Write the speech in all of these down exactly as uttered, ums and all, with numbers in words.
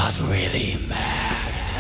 got really mad.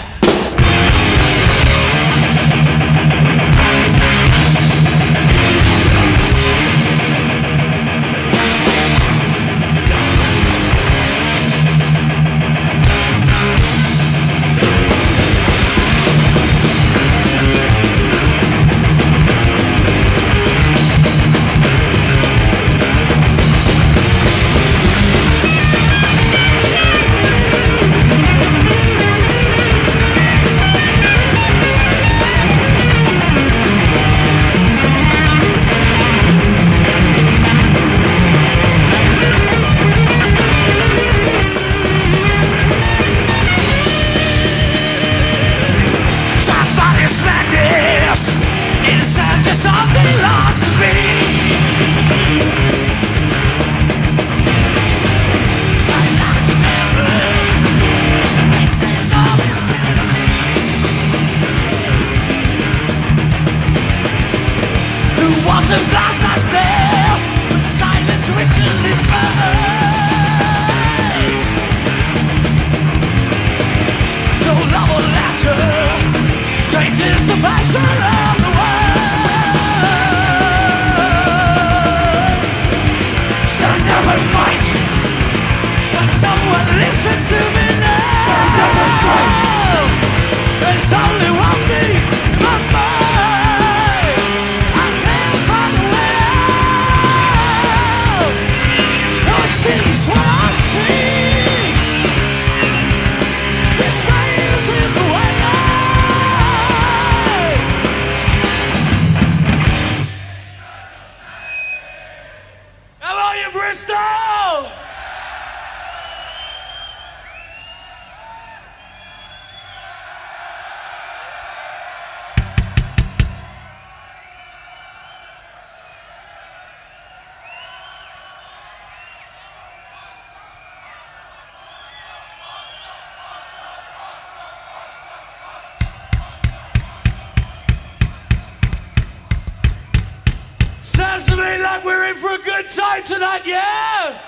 Sounds to me like we're in for a good time tonight, yeah?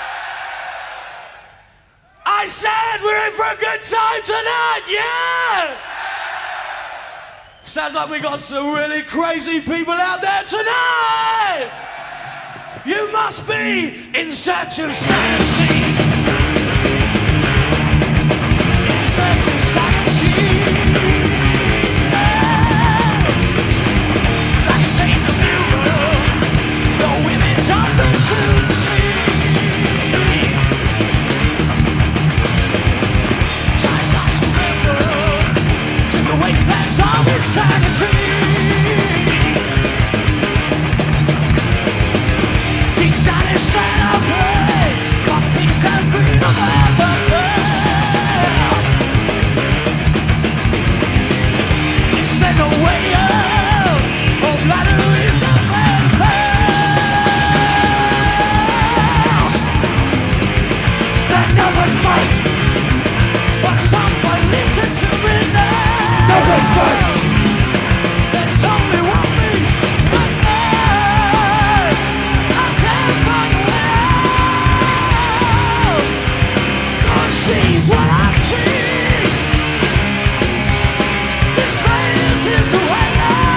I said we're in for a good time tonight, yeah? Sounds like we got some really crazy people out there tonight! You must be in search of sanity. In search of sanity. Wastelands of insanity. Deep down inside our brains, what peace and freedom ever felt. Is there no way out? Oh, bladder is a failed. Stand up and fight. But someone listen to me now. No one fight. There's only one me, but me. I can't find a way out. God sees what I see. This race is the way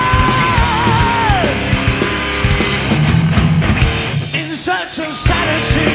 out. In search of sanity.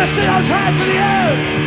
wanna see those hands in the air.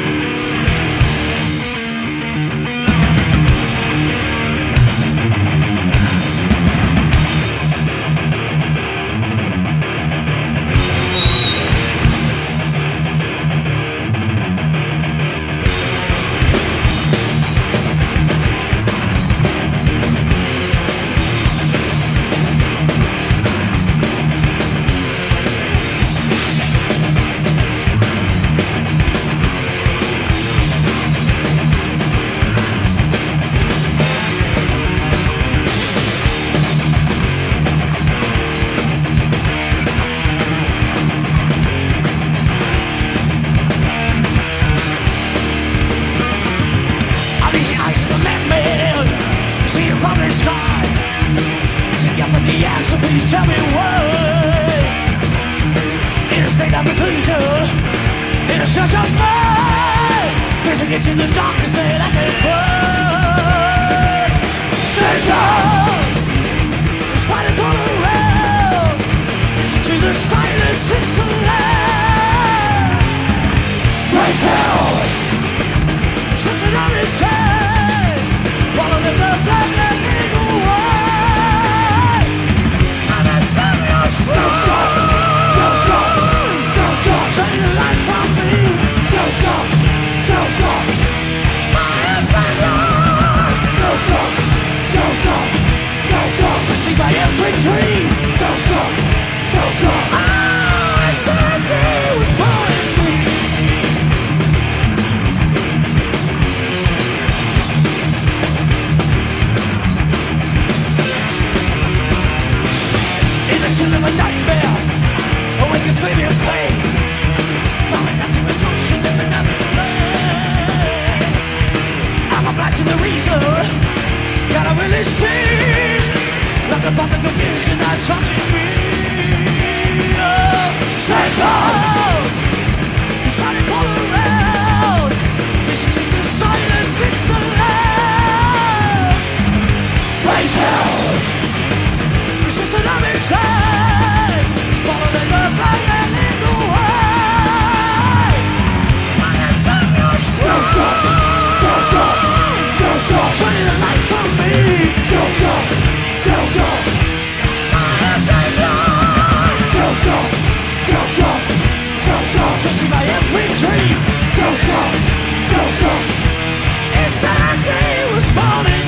Please tell me why. In a state of reclusion, in a search of mind, prison gets in the darkness that I can find. Stand up, despite it all around. Listen to the silence, it's so loud. Right down, listen on his head, follow the blood and eagle away. Don't stop, don't stop, don't stop. Turn your light from me. Don't stop, don't stop. My hands are gone. Don't stop, don't stop, don't stop. To see my every dream. Don't stop, don't stop. I said he was calling me. In the chill of a nightmare, awake and screaming in pain. Falling down to emotion in another plane. I'm a blind to the reason, gotta really see. Like a bomb of confusion that's touching me. Oh, stay cold, despite it all around. Listen to the silence, it's so loud. Praise hell. Resisting on his side, following the blood and lead the way. When I said no stop, don't stop, don't stop, don't stop. Turning the light from me. Don't stop, don't stop. My hands are gone. Don't stop, don't stop, don't stop. Twisting my every dream. Don't stop, don't stop. Insanity was spawning.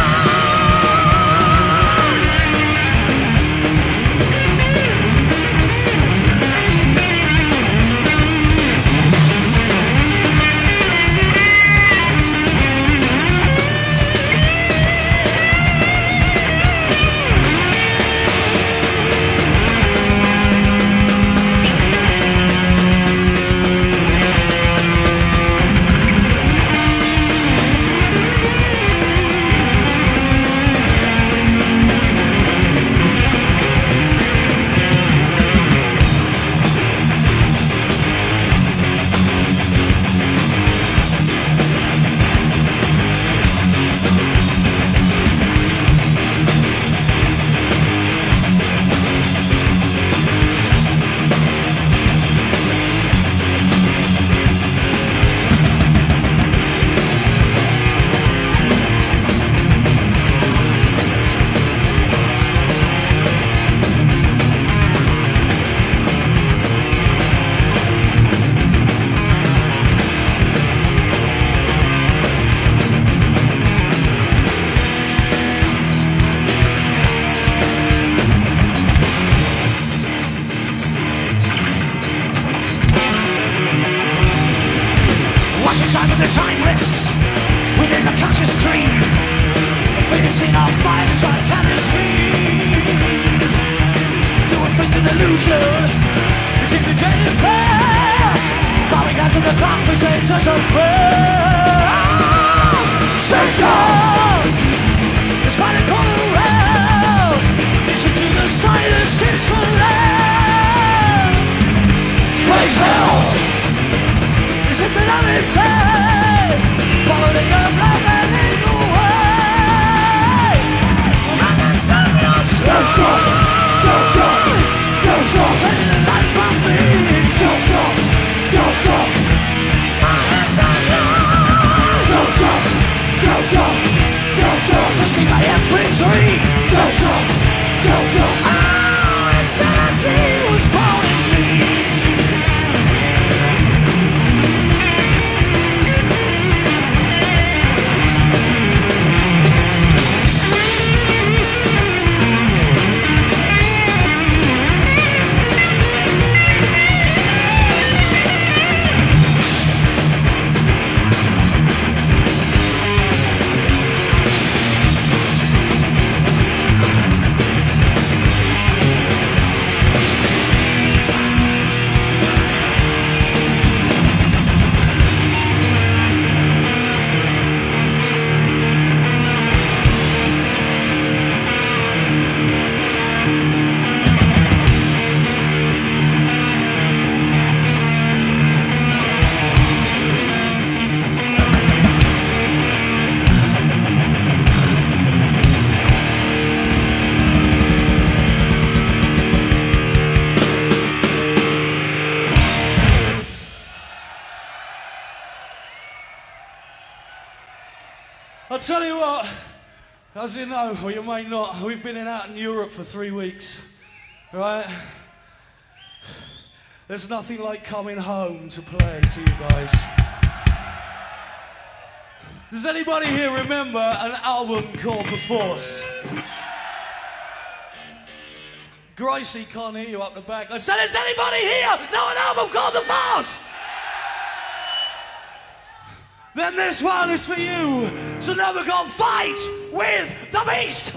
The timeless within the conscious dream, facing our minds like chemistry. You were faith in illusion, you take the day and pass, bowing down to the coffins and just a prayer. Stay strong, despite it all around. Listen to the silence, it's so loud. Praise hell. Resisting on his head, following the blood and lead the way. And then send me on straight. Don't stop, don't stop, don't stop. Turning the light from me. Don't stop, don't stop. I'll tell you what, as you know, or you may not, we've been in out in Europe for three weeks, right? There's nothing like coming home to play to you guys. Does anybody here remember an album called The Force? Gracie can't hear you up the back. I said, is anybody here know an album called The Force? Then this one is for you. So now we're gonna fight with the beast.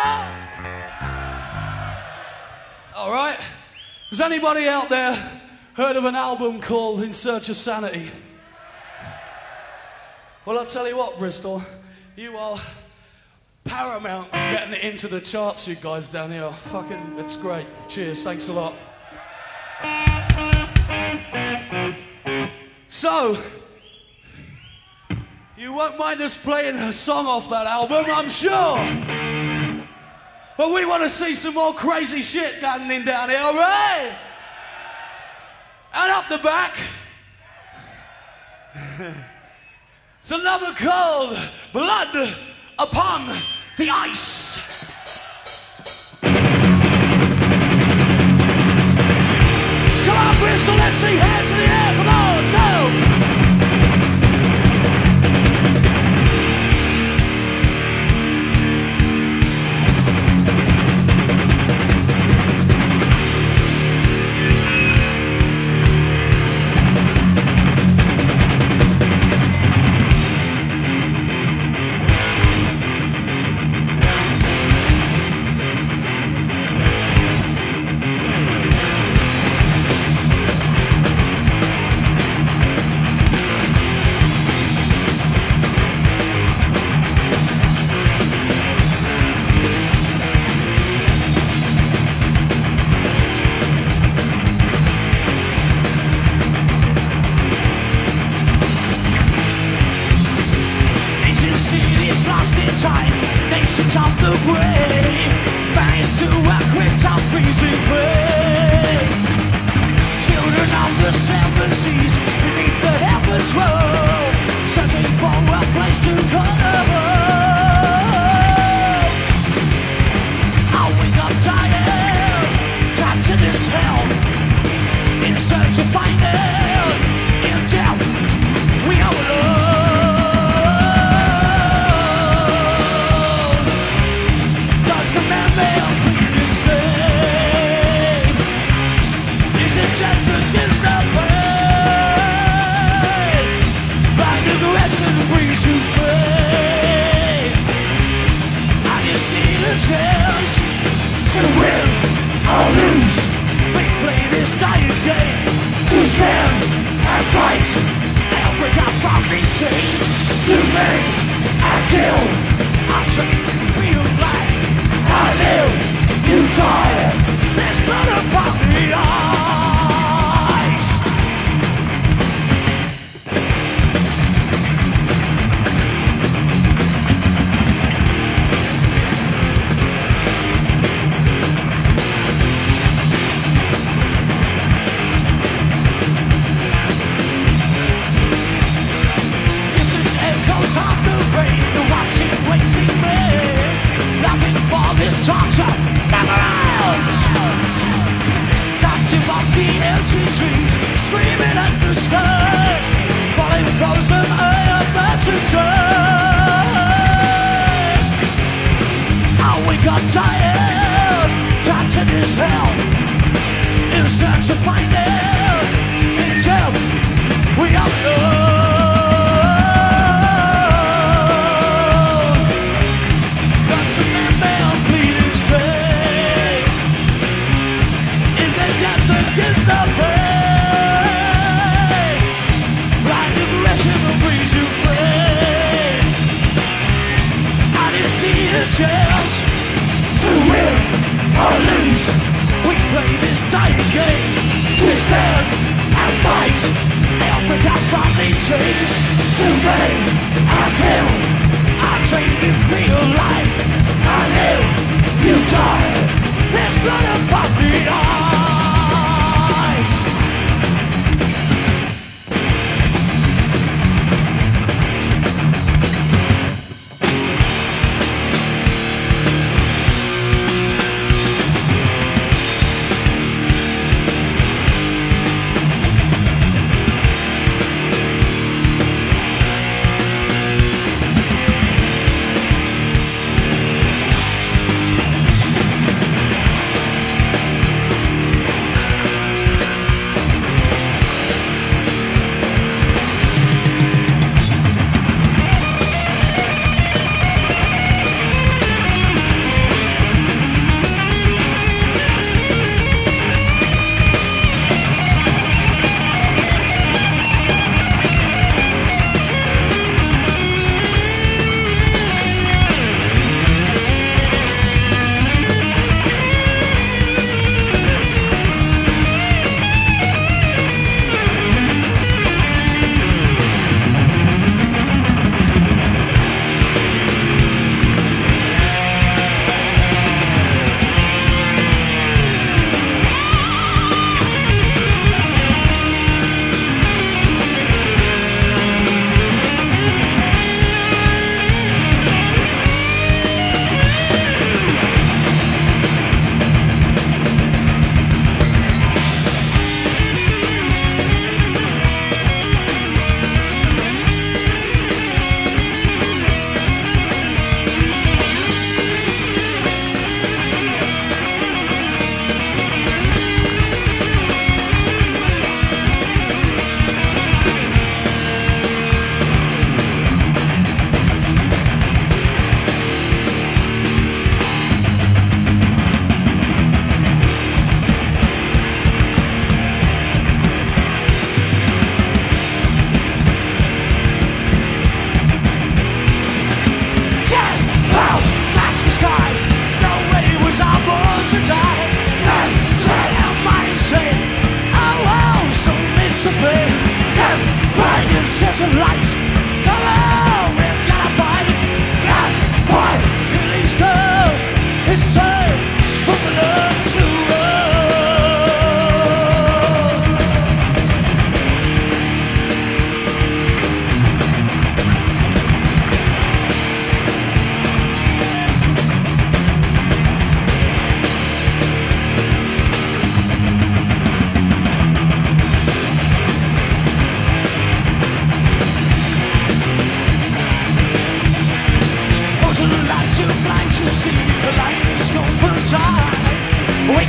All right. Has anybody out there heard of an album called In Search of Sanity? Well, I'll tell you what, Bristol, you are paramount getting it into the charts, you guys down here. Fucking, it's great. Cheers, thanks a lot. So, you won't mind us playing a song off that album, I'm sure. But we want to see some more crazy shit happening down here, alright? And up the back, it's a number called Blood Upon the Ice. Come on, Bristol, let's see hands in the air. Come on, let's go.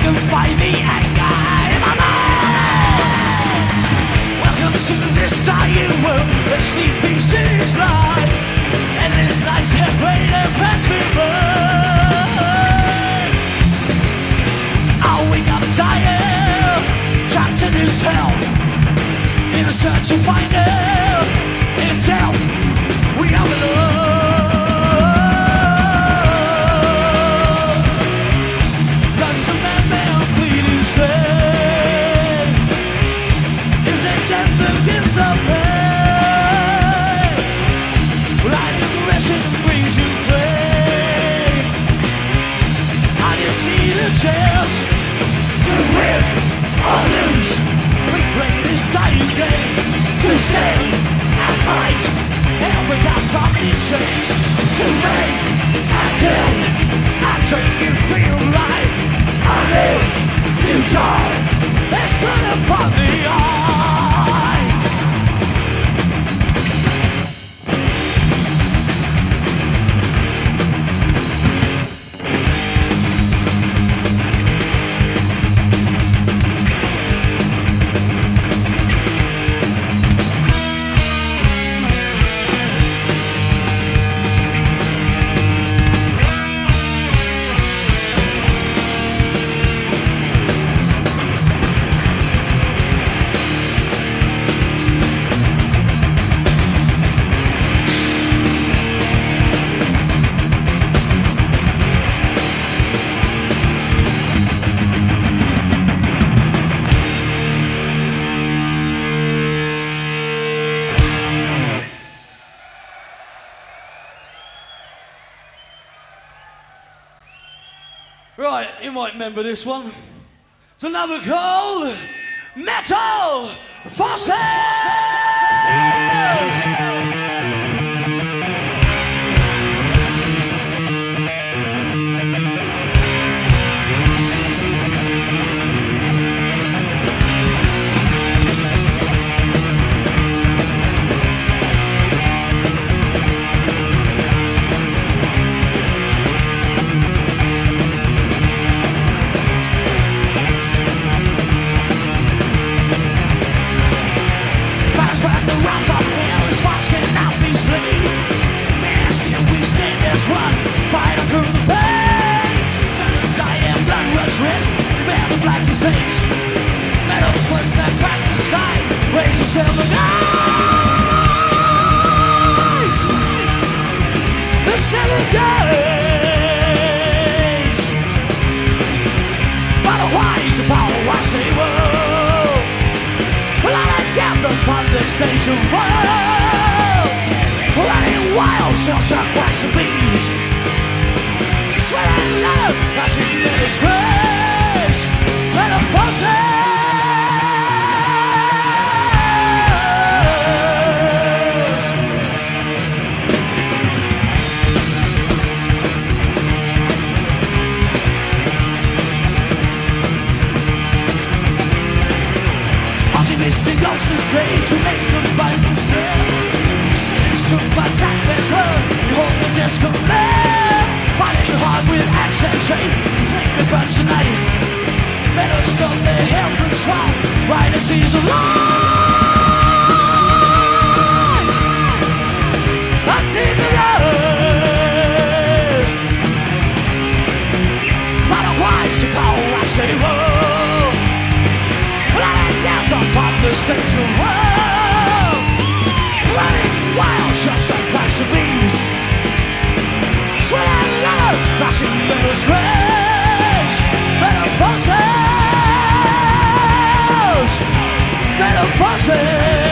can fight the anger in my mind. Welcome to this dying world, where sleeping cities lie, and this night's have played and passed me by. I'll wake up tired, trapped in this hell, in a search to find it. In death, we are alone. Does a man man plead his way? Is it death that gives the pain? Like aggression brings you pain. And you see the chance to win or lose. We play this dying game to stay and fight and break out from these chains, to make and kill until you feel life. I live, you die. There's blood upon the eyes. Right, you might remember this one. It's another called Metal Fossils! Station world, running wild, shells up wax and bees. Swear I love, I see the disgrace, and a process. Optimistic ghosts and strange, we make them fight and stare. Sinister attack this world, we hold the discommand. Fighting hard with axe and chain, flame the bunch tonight. Let us go their health and swine, right as he's alive. I see the road, but a wise to go, I say, whoa. Upon the stage of world, running wild, shots like wax and bees. Swear I love, rushing little scratch. Better fossils, better fossils.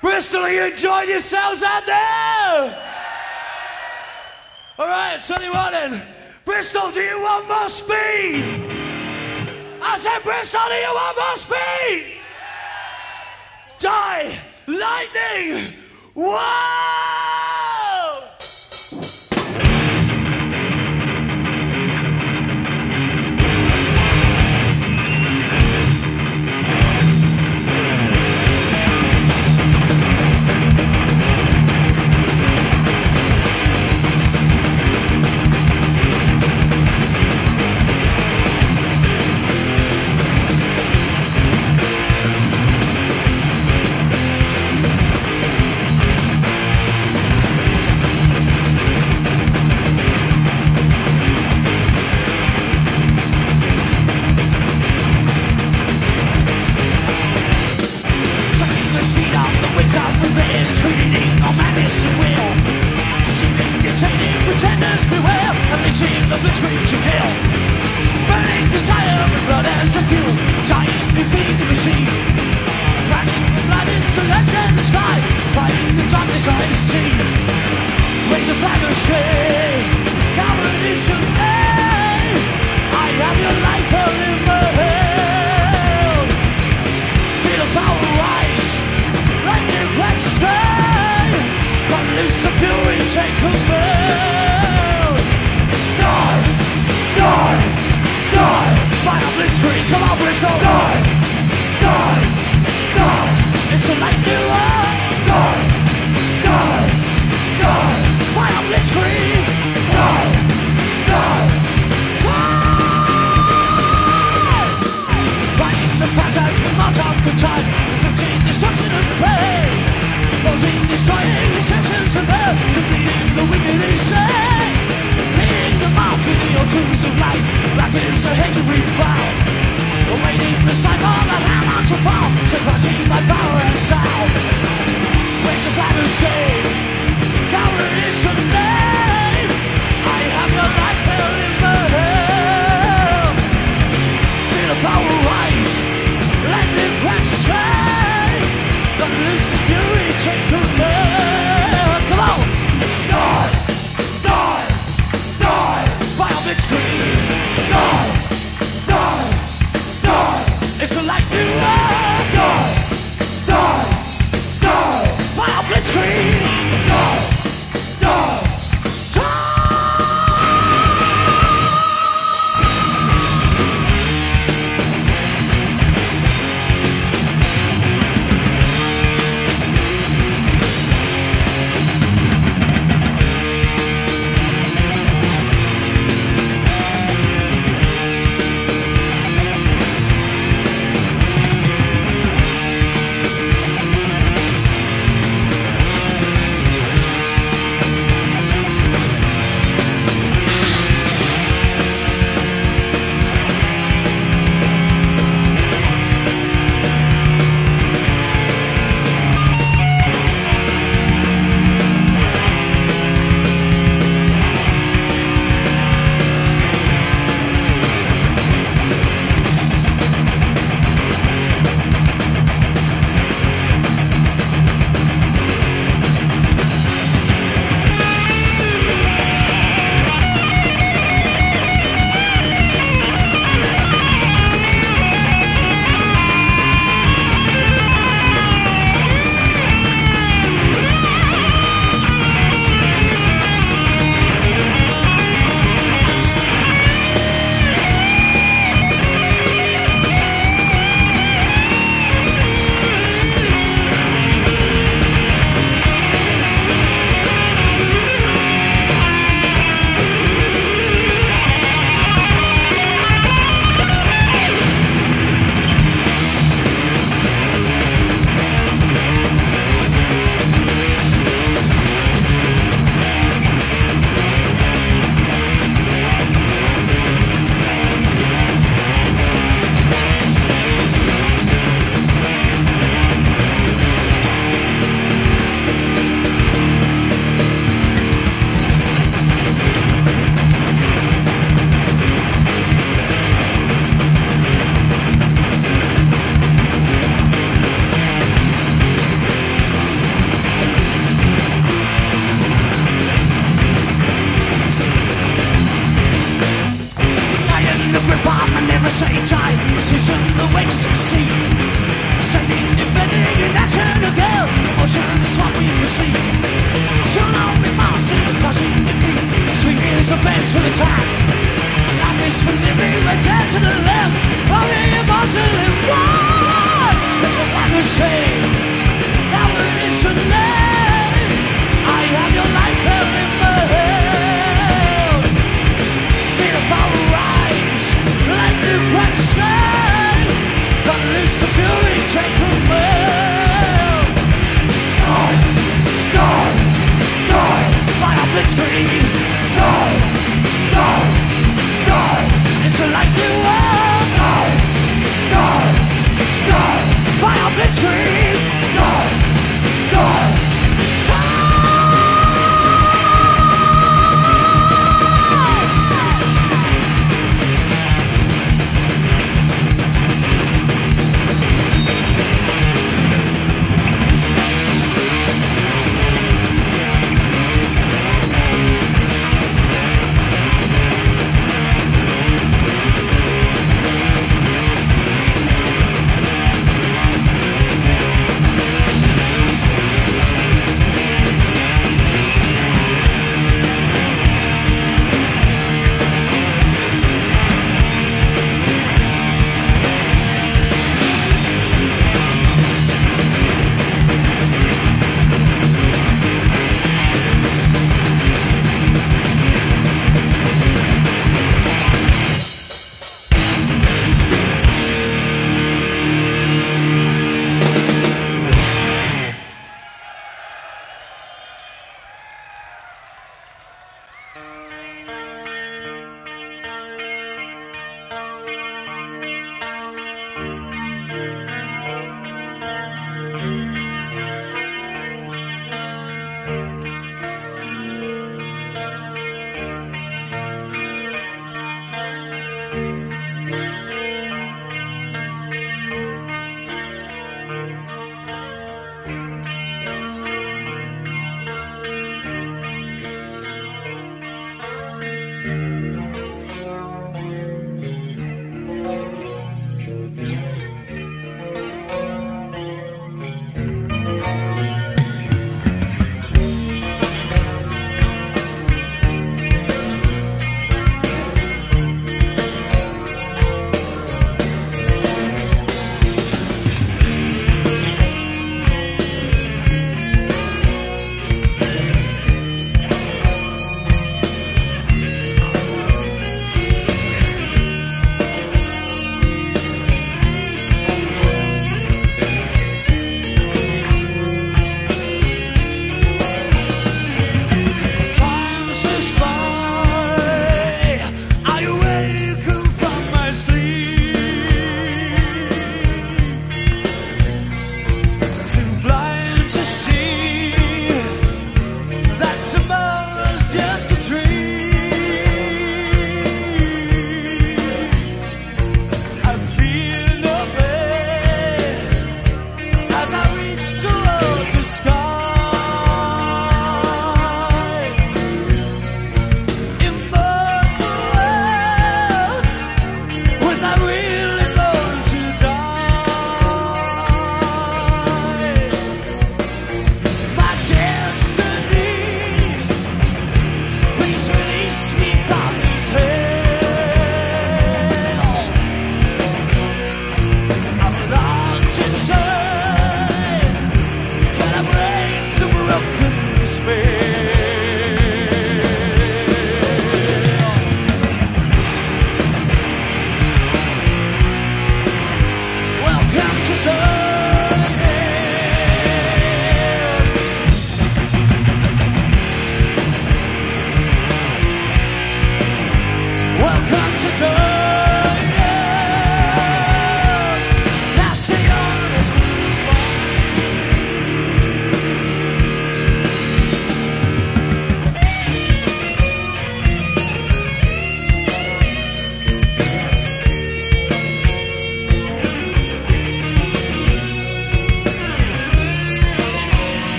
Bristol, are you enjoying yourselves out there? All right, tell you what then. Bristol, do you want more speed? I said, Bristol, do you want more speed? Die, lightning, whoa! Pretenders beware, unleashing the blitzkrieg to kill. Burning desire with blood as a fuel, dying defeat the machine. Crashing the bladders to let's get in the sky, fighting the darkness I see. Raise a flag of shame, revolution, hey! I have your life all in my hand. Feel the power rise, lightning cracks the sky. Come loose the fury, take command. Blitzkrieg, come on Bristol! Die! Die! Die! It's a light new world! Die! Die! Die! Fire Blitzkrieg! Die! Die! Die! Fighting the past as we march up the time, inflicting destruction and pain, closing, destroying the senses of earth, defeating the wicked insane, cleaning them out with the oceans of light, like it's a hate we found. Awaiting the cycle that hammers to fall, so crushing by power and sound. Raise a flag of shame, coward is your name. I have your life held in my hand. Feel the power rise, lightning cracks the sky. Don't lose the fury, take command. Come on! Die! Die! Die! Fire Blitzkrieg! Die! It's a light new world. Die, die, die. Fire Blitzkrieg. Die, die,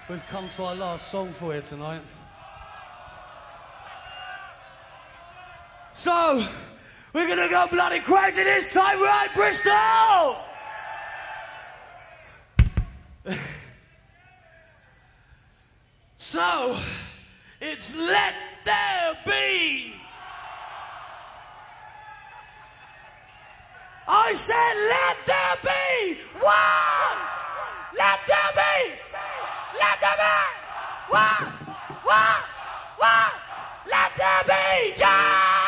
We've come to our last song for you tonight. So, we're gonna go bloody crazy this time, right, Bristol? So, it's Let There Be. I said let there be one. Let there be. Let there be one. One. One. Let there be just.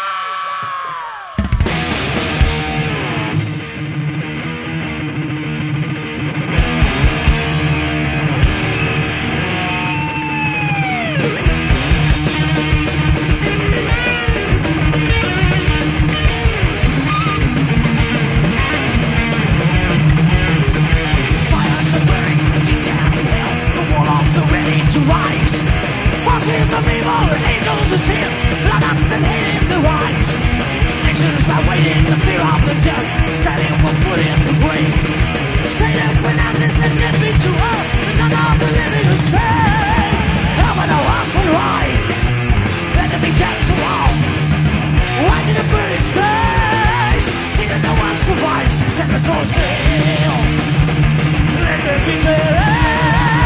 Forces of evil, angels are here, blood us and hate in the wise. Nations are waiting, the fear of the dead, setting for foot in the grave. Satan pronounces the dead be too hard, and none of the living are saved. Heaven or us will ride, let them be kept to all. Why did the British skies see that no one survives? Send the souls to hell, let them be dead.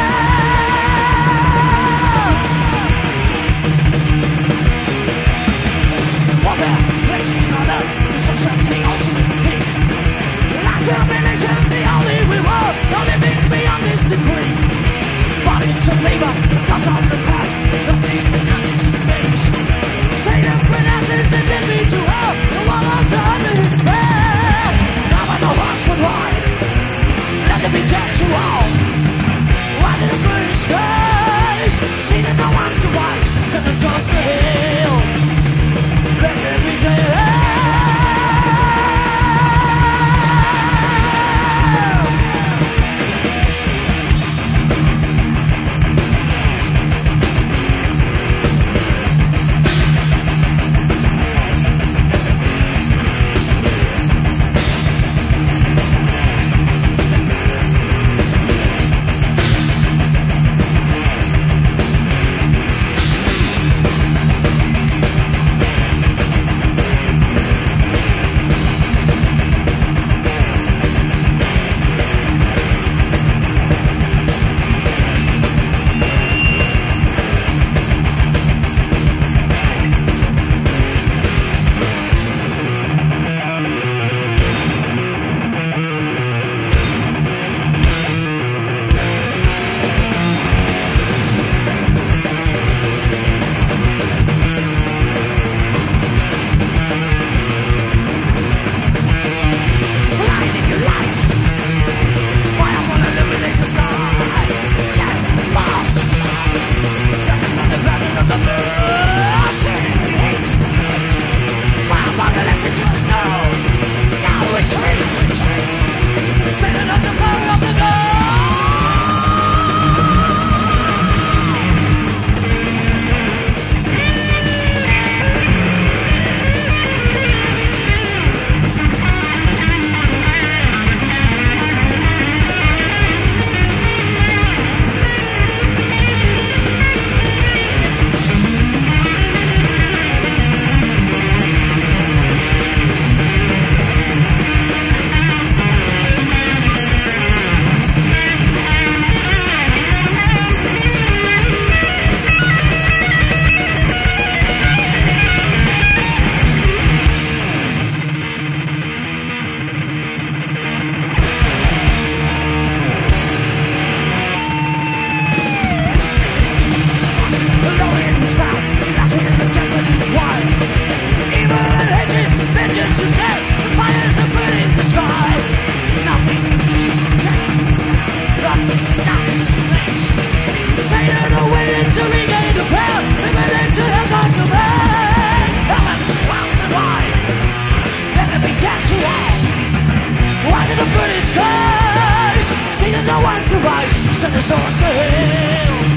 Destruction, the ultimate thing. Determination, the only reward. No living beyond this degree. Bodies to labor, cause of the past. Nothing becomes space. Satan pronounces the dead be to hell. The one on top of despair. Never know what's the right. Let them be dead to all. Why did the British skies see that no one survives? Send the souls to hell. Let them be dead. Send us all to hell.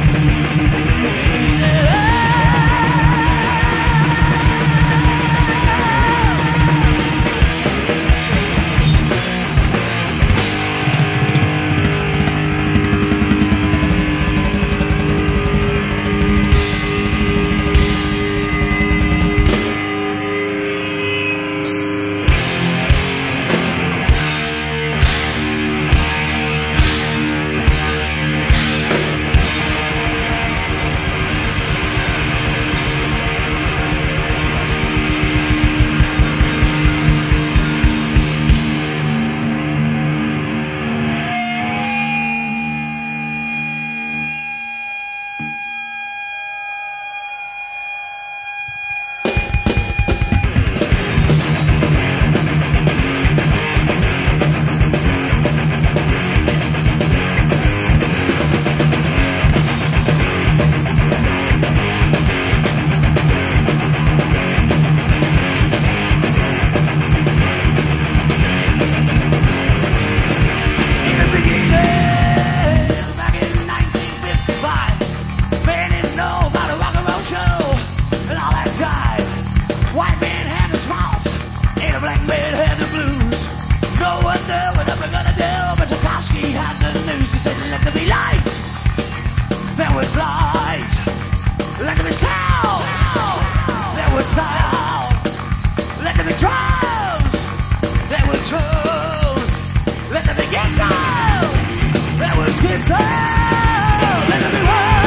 Then let there be light. There was light. Let there be sound. There was sound. Let there be drums. There were drums. Let there be guitar. There was guitar. Let there be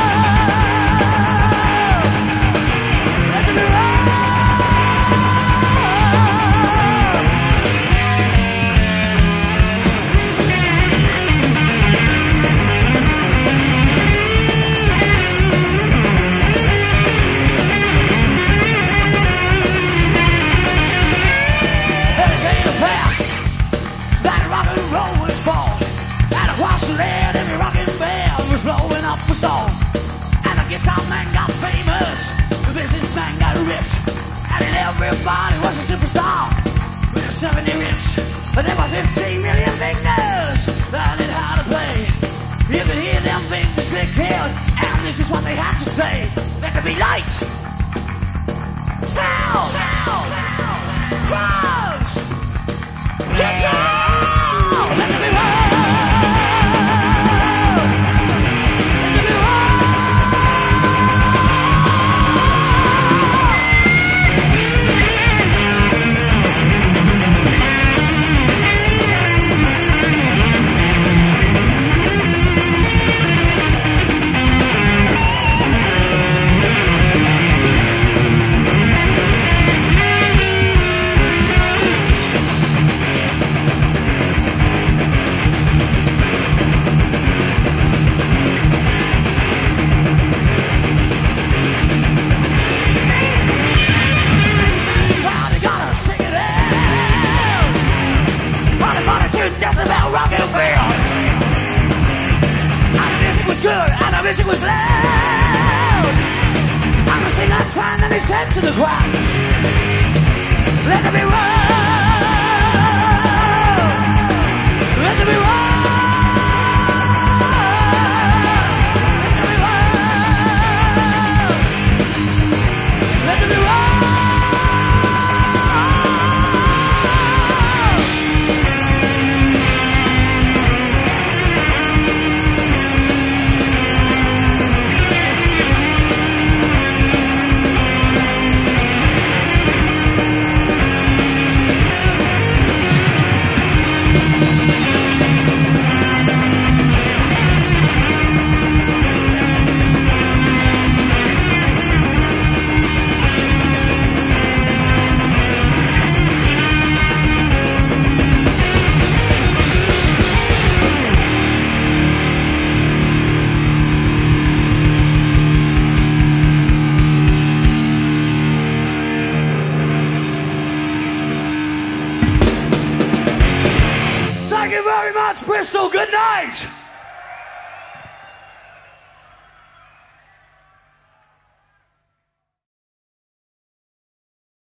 world. Let there be world. And every rocking band was blowing up a storm. And the guitar man got famous, the businessman got rich, and then everybody was a superstar with a seventy rich. But there were fifteen million fingers learning how to play. You could hear them fingers click here, and this is what they had to say. Let there be light, sound, sound, drums, guitar. Let there be light. That's about rock and roll. And the music was good, and the music was loud. And the singer turned and he said to the crowd, let there be roll. Let there be roll. Let there be roll. Let there be roll. Thank you very much, Bristol. Good night.